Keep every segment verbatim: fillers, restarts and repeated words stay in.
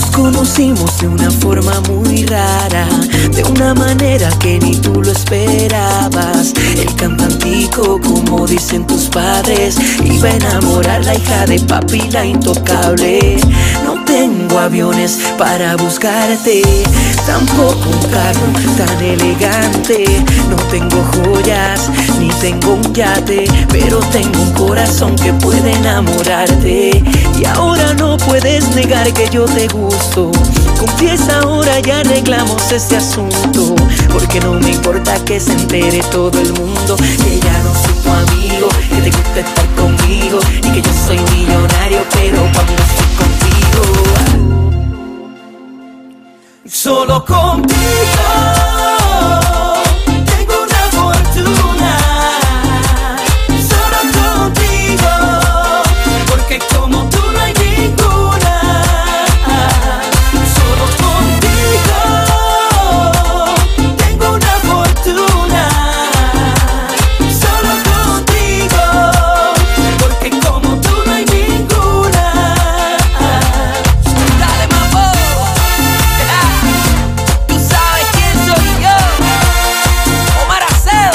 Nos conocimos de una forma muy rara, de una manera que ni tú lo esperabas. El cantantico, como dicen tus padres, iba a enamorar la hija de papi, la intocable. No tengo aviones para buscarte, tampoco un carro tan elegante. No tengo joyas, ni tengo un yate, pero tengo un corazón que puede enamorarte. Y ahora no puedes negar que yo te gusto. Confiesa ahora y arreglamos este asunto, porque no me importa que se entere todo el mundo que ya no soy tu amigo, que te gusta estar conmigo y que yo soy millonario, pero cuando estoy contigo, solo contigo tengo una fortuna. Solo contigo, porque como tú no hay ninguna. Solo contigo tengo una fortuna. Solo contigo, porque como tú no hay ninguna. Dale, mambo. Tú sabes quién soy yo, Omar Acedo.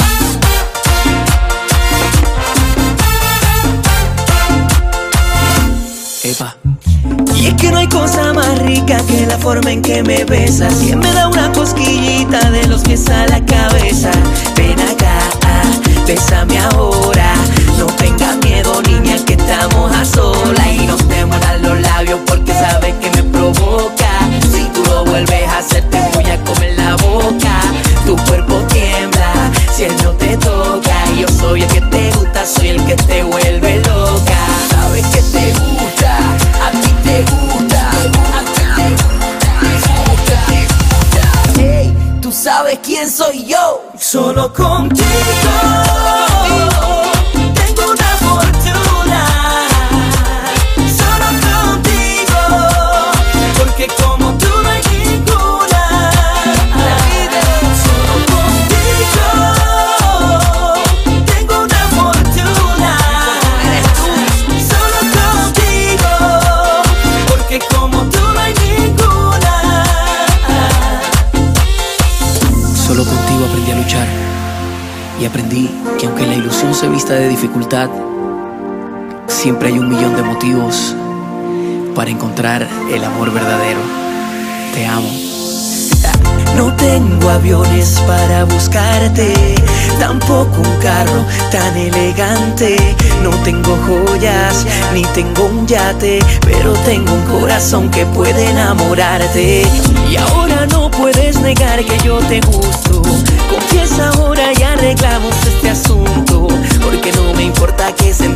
Epa. Y es que no hay cosa más rica que la forma en que me besas, y me da una cosquillita de los pies a la cabeza. Ven acá, bésame ahora. No tengas miedo, niña, que estamos a solas. Y no te mueras los labios porque sabes que me provoca. Si tú lo vuelves a hacer, te voy a comer la boca. Tu cuerpo tiembla si él no te toca. Y yo soy el que te gusta, soy el que te vuelve loca. Sabes que te gusta, a ti te gusta, a ti te gusta, te gusta. Hey, tú sabes quién soy yo. Solo contigo tengo una fortuna. Solo contigo, porque como tú no hay ninguna. Solo contigo tengo una fortuna. Solo contigo, porque como tú no hay ninguna. Solo contigo aprendí a luchar, y aprendí que aunque la ilusión se vista de dificultad, siempre hay un millón de motivos para encontrar el amor verdadero. Te amo. No tengo aviones para buscarte, tampoco un carro tan elegante. No tengo joyas, ni tengo un yate, pero tengo un corazón que puede enamorarte. Y ahora no puedes negar que yo te gusto. Confiesa ahora y arreglamos este asunto, porque no me importa que se